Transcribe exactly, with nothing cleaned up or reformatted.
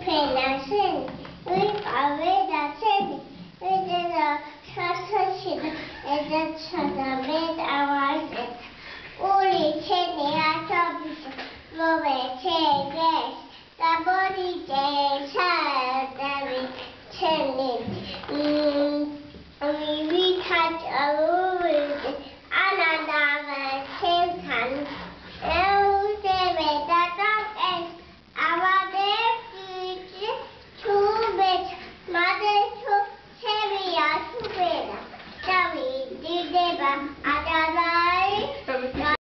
배나신 의가 외다신 의대가 서서시는 애들 쳐다매 나와신 우리 체니가 서비스 몸에 체계 나머지 제 사람이 체니 음